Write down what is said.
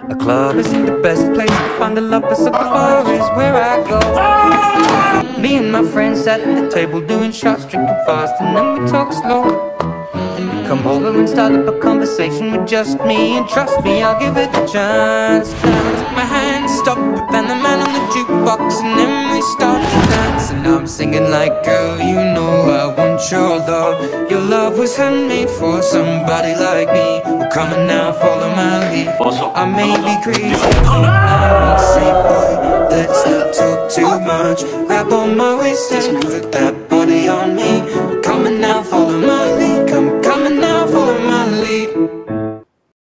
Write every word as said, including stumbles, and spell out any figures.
A club isn't the best place to find a lover, so the bar is where I go. Me and my friends sat at the table doing shots, drinking fast, and then we talk slow. And you come over and start up a conversation with just me, and trust me, I'll give it a chance. Took my hand, stop, and the man on the jukebox, and then we start to dance. And I'm singing like, girl, you know I want your love. Your love was handmade for somebody like me. Well, come on now, follow my lead. I may be crazy, I may say, boy, let's not talk too much. Grab on my waist and put that body on me.